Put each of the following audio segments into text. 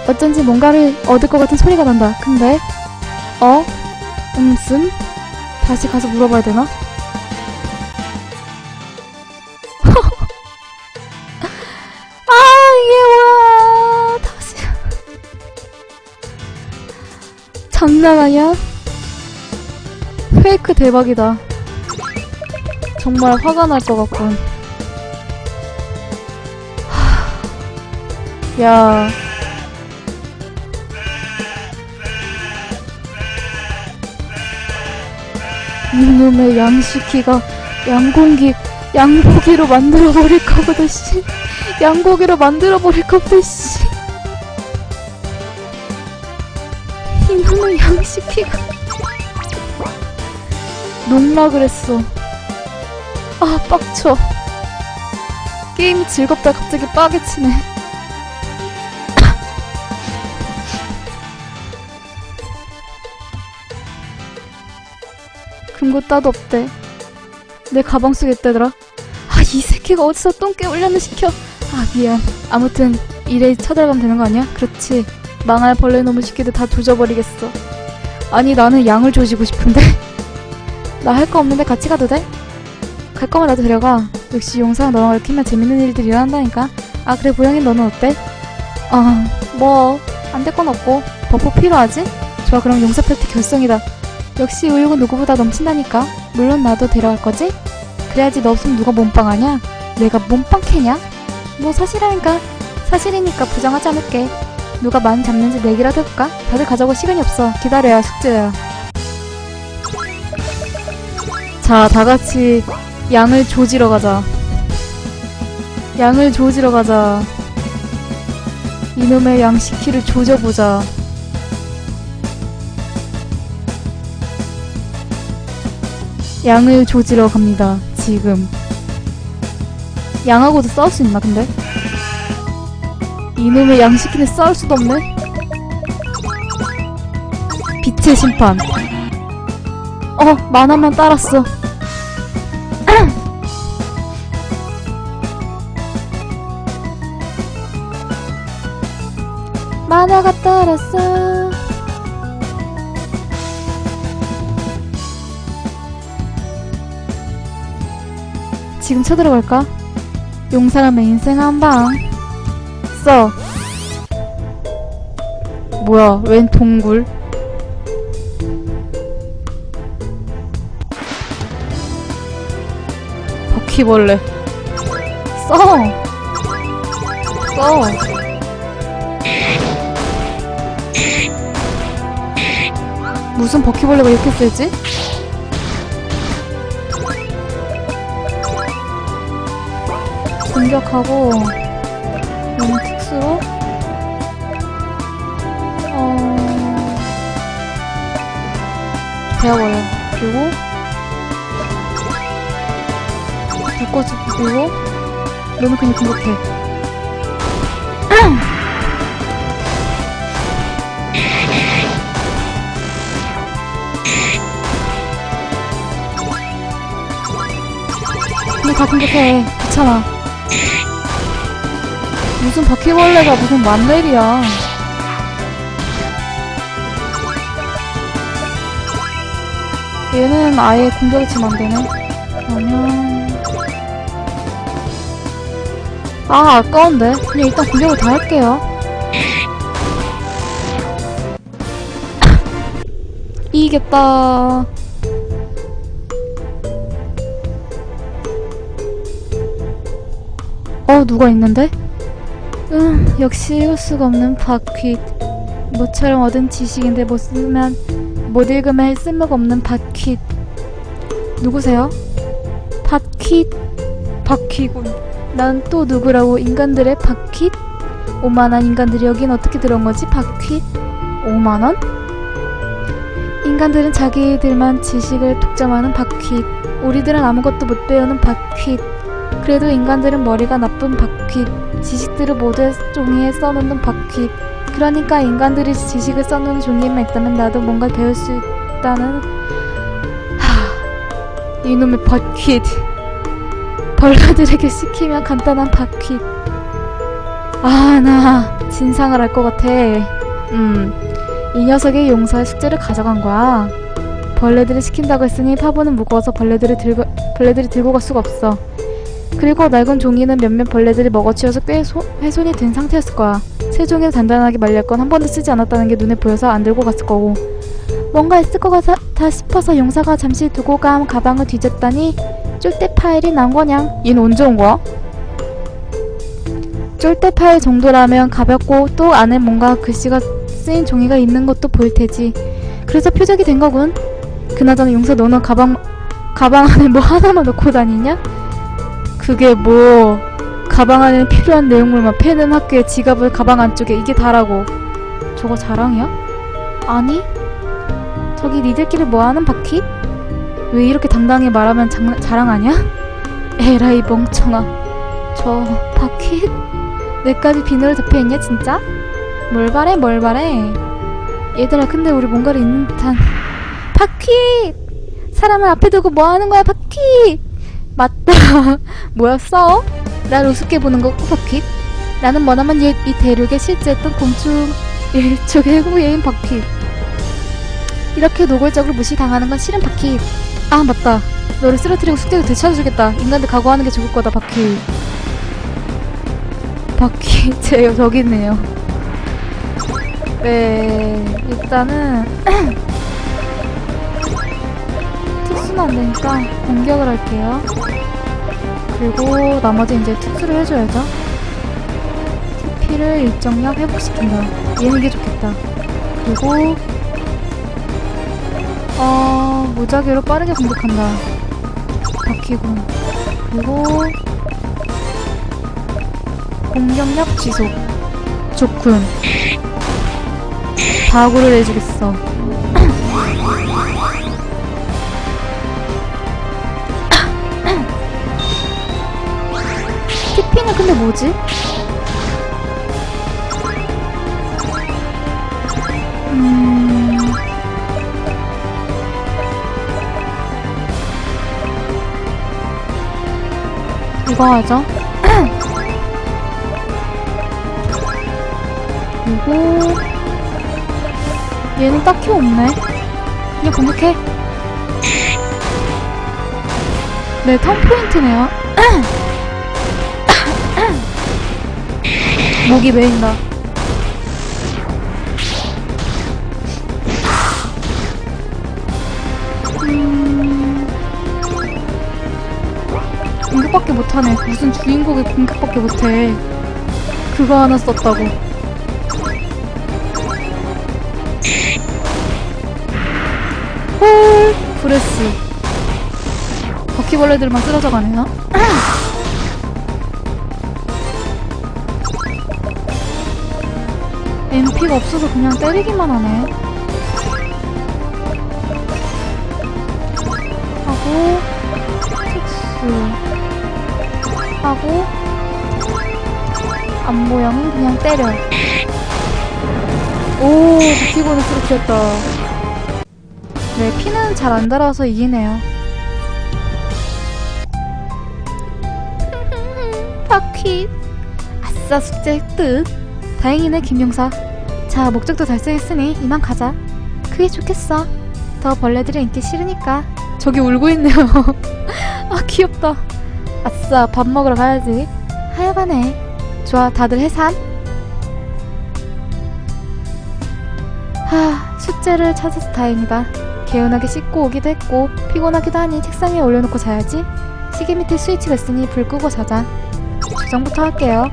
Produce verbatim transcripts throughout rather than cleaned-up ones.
어쩐지 뭔가를 얻을 것 같은 소리가 난다. 근데 어? 음씀? 다시 가서 물어봐야 되나? 아 이게 뭐야. 다시 장난 아니야? 페이크 대박이다. 정말 화가 날 것 같군. 하... 야 이놈의 양시키가 양공기 양고기로 만들어버릴까 보다 씨. 양고기로 만들어버릴까 보다 씨. 이놈의 양시키가 농락을 했어. 아 빡쳐. 게임이 즐겁다 갑자기 빡에 치네. 금고 따도 없대. 내 가방 속에 있다더라. 아 이 새끼가 어디서 똥개 훈련을 시켜. 아 미안. 아무튼 이래 쳐들어가면 되는 거 아니야? 그렇지. 망할 벌레 놈의 새끼들 다 조져버리겠어. 아니 나는 양을 조지고 싶은데. 나 할 거 없는데 같이 가도 돼? 갈 거면 나도 데려가. 역시 용사랑 너랑 얽히면 재밌는 일들이 일어난다니까. 아 그래 보영이 너는 어때? 아 뭐 안 될 건 없고. 버프 필요하지? 좋아 그럼 용사 패트 결성이다. 역시 의욕은 누구보다 넘친다니까. 물론 나도 데려갈 거지? 그래야지 너 없으면 누가 몸빵하냐? 내가 몸빵 캐냐? 뭐 사실이니까 사실이니까 부정하지 않을게. 누가 많이 잡는지 내기라도 해볼까? 다들 가자고. 시간이 없어. 기다려야 숙제야. 자 다같이 양을 조지러 가자. 양을 조지러 가자. 이놈의 양시키를 조져보자. 양을 조지러 갑니다. 지금. 양하고도 싸울 수 있나 근데? 이놈의 양시키는 싸울 수도 없네. 빛의 심판. 어 만화만 따랐어. 만화가 따랐어. 지금 쳐들어갈까? 용사람의 인생 한방 써. 뭐야 웬 동굴. 바퀴벌레 써. 써. 무슨 바퀴벌레가 이렇게 세지? 공격하고 너무 특수로 어... 베어버려. 그리고 불꽃을 부수고 너는 그냥 공격해. 근데 다 공격해. 귀찮아. 무슨 바퀴벌레가 무슨 만렙이야. 얘는 아예 공격을 치면 안되네. 그러면 아 아까운데. 그냥 일단 공격을 다 할게요. 이기겠다. 어 누가 있는데? 음 역시 읽을 수가 없는 밭퀴. 모처럼 얻은 지식인데 못 쓰면 못 읽으면 쓸모가 없는 밭퀴. 누구세요? 밭퀴. 밭퀴군. 난 또 누구라고? 인간들의 밭퀴? 오만한 인간들이 여긴 어떻게 들어온 거지? 밭퀴? 오만원? 인간들은 자기들만 지식을 독점하는 밭퀴. 우리들은 아무것도 못 배우는 밭퀴. 그래도 인간들은 머리가 나쁜 밭퀴. 지식들을 모두 종이에 써놓는 밭퀴. 그러니까 인간들이 지식을 써놓는 종이에만 있다면 나도 뭔가 배울 수 있다는. 하... 이놈의 밭퀴. 벌레들에게 시키면 간단한 밭퀴. 아, 나 진상을 알 것 같아. 음, 이 녀석이 용사의 숙제를 가져간 거야. 벌레들이 시킨다고 했으니 파보는 무거워서 벌레들이 들고, 벌레들이 들고 갈 수가 없어. 그리고 낡은 종이는 몇몇 벌레들이 먹어치워서 꽤 소, 훼손이 된 상태였을 거야. 새 종이는 단단하게 말렸건 한 번도 쓰지 않았다는 게 눈에 보여서 안 들고 갔을 거고. 뭔가 있을 것 같아 싶어서 용사가 잠시 두고 간 가방을 뒤졌더니 쫄대 파일이 나온 거냥. 얘는 언제 온 거야? 쫄대 파일 정도라면 가볍고 또 안에 뭔가 글씨가 쓰인 종이가 있는 것도 보일 테지. 그래서 표적이 된 거군. 그나저나 용사, 너는 가방 가방 안에 뭐 하나만 넣고 다니냐? 그게 뭐, 가방 안에 필요한 내용물만, 펜은 학교에, 지갑을 가방 안쪽에, 이게 다라고. 저거 자랑이야? 아니? 저기 니들끼리 뭐하는 바퀴? 왜 이렇게 당당히 말하면 장, 자랑 아니야? 에라이 멍청아. 저 바퀴? 내까지 비늘을 덮여있냐 진짜? 뭘 바래 뭘 바래. 얘들아, 근데 우리 뭔가를 있는 듯한. 바퀴! 사람을 앞에 두고 뭐하는 거야 바퀴! 맞다. 뭐였어? 날 우습게 보는 거고 바퀴? 나는 머나먼 옛 이 대륙에 실제했던 곤충 일족의 해고예인 바퀴. 이렇게 노골적으로 무시당하는 건 싫은 바퀴. 아, 맞다. 너를 쓰러뜨리고 숙제도 되찾아주겠다. 인간들 각오하는 게 좋을 거다 바퀴. 바퀴 제 저기 있네요. 네, 일단은 특수는 안 되니까 공격을 할게요. 그리고 나머지 이제 특수를 해줘야죠. 티피를 일정량 회복시킨다. 얘는 이게 좋겠다. 그리고 어... 무작위로 빠르게 공격한다. 바퀴군. 그리고 공격력 지속. 좋군. 다구를 해주겠어. 티피는 근데 뭐지? 음... 이거 하죠. 그리고 얘는 딱히 없네. 그냥 공격해. 네, 턴 포인트네요. 목이 메인다. 음... 공격밖에 못하네. 무슨 주인공이 공격밖에 못해. 그거 하나 썼다고. 헐, 브레스. 바퀴벌레들만 쓰러져 가네요. 엠피가 없어서 그냥 때리기만 하네. 하고 특수 하고 안보영은 그냥 때려. 오, 바퀴벌레 쓰러뜨렸다. 네, 피는 잘 안 달아서 이기네요. 바퀴. 아싸, 숙제 획득. 다행이네, 김용사. 자, 목적도 달성했으니 이만 가자. 그게 좋겠어. 더 벌레들의 인기 싫으니까. 저기 울고 있네요. 아, 귀엽다. 아싸, 밥 먹으러 가야지. 하여간에. 좋아, 다들 해산? 하, 숙제를 찾아서 다행이다. 개운하게 씻고 오기도 했고 피곤하기도 하니 책상 위에 올려놓고 자야지. 시계 밑에 스위치가 있으니 불 끄고 자자. 조정부터 할게요.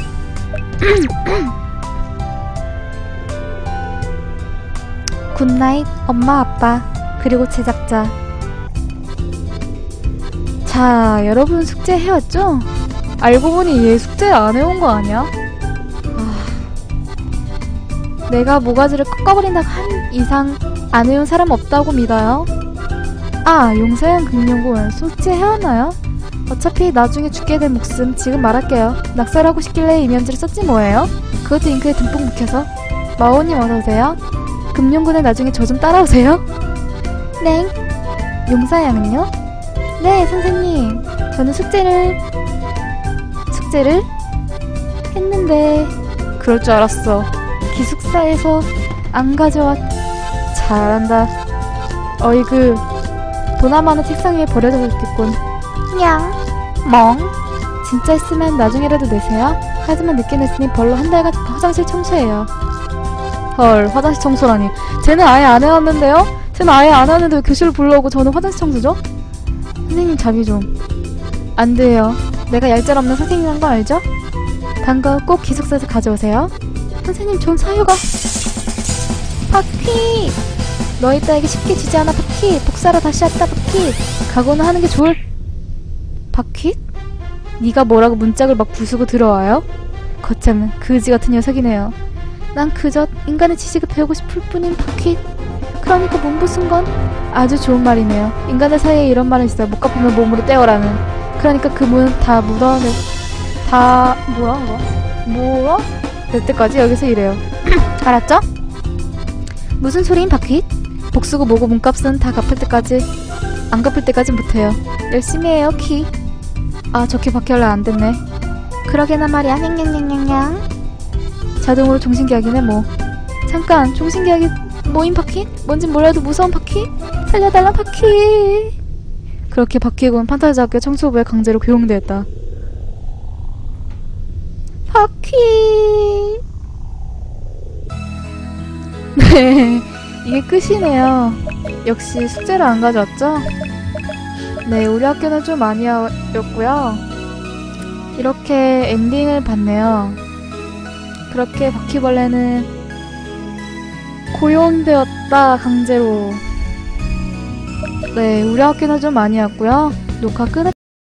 굿나잇 엄마 아빠 그리고 제작자. 자, 여러분 숙제 해왔죠? 알고 보니 얘 숙제 안 해온 거 아니야? 아... 내가 모가지를 꺾어버린다 한 이상 안 해온 사람 없다고 믿어요. 아, 용사형 금융군 숙제 해왔나요? 어차피 나중에 죽게 될 목숨 지금 말할게요. 낙살하고 싶길래 이면지를 썼지 뭐예요? 그것도 잉크에 듬뿍 묵혀서. 마오님 어서오세요. 금융군에 나중에 저 좀 따라오세요. 네. 용사양은요? 네, 선생님. 저는 숙제를 숙제를 했는데 그럴 줄 알았어. 기숙사에서 안 가져왔. 잘한다. 어이그 도나마는 책상 위에 버려져 있겠군. 냥 멍. 진짜 했으면 나중에라도 내세요. 하지만 늦게 냈으니 벌로 한 달간 화장실 청소해요. 헐, 화장실 청소라니. 쟤는 아예 안 해왔는데요? 쟤는 아예 안 하는데 왜 교실을 불러오고 저는 화장실 청소죠? 선생님 자비 좀. 안 돼요. 내가 얄짤없는 선생님이란 거 알죠? 단거 꼭 기숙사에서 가져오세요. 선생님 전 사유가. 바퀴! 너희 딸에게 쉽게 지지 않아 바퀴. 복사로 다시 왔다 바퀴. 각오는 하는 게 좋을. 바퀴? 네가 뭐라고 문짝을 막 부수고 들어와요? 거참 그지 같은 녀석이네요. 난 그저 인간의 지식을 배우고 싶을 뿐인 바퀴. 그러니까 몸 부순 건 아주 좋은 말이네요. 인간들 사이에 이런 말은 있어요. 못 갚으면 몸으로 떼어라는. 그러니까 그 문 다 묻어내 다 뭐라 거 뭐라? 될 때까지 여기서 이래요. 알았죠? 무슨 소리인 바퀴? 복수고 뭐고 몸값은 다 갚을 때까지. 안 갚을 때까지 못해요. 열심히 해요 키. 아 저 키 바퀴 원래 안 됐네. 그러게나 말이야. 냥냥냥냥냥. 자동으로 종신계약이네 뭐. 잠깐 종신계약이 뭐인 바퀴? 뭔진 몰라도 무서운 바퀴? 살려달라 바퀴. 그렇게 바퀴군 판타지 학교 청소부에 강제로 고용되었다. 바퀴. 네, 이게 끝이네요. 역시 숙제를 안 가져왔죠? 네, 우리 학교는 좀 아니었고요. 이렇게 엔딩을 봤네요. 그렇게 바퀴벌레는 고용되었다, 강제로. 네, 우리 학교는 좀 아니었고요. 녹화 끊을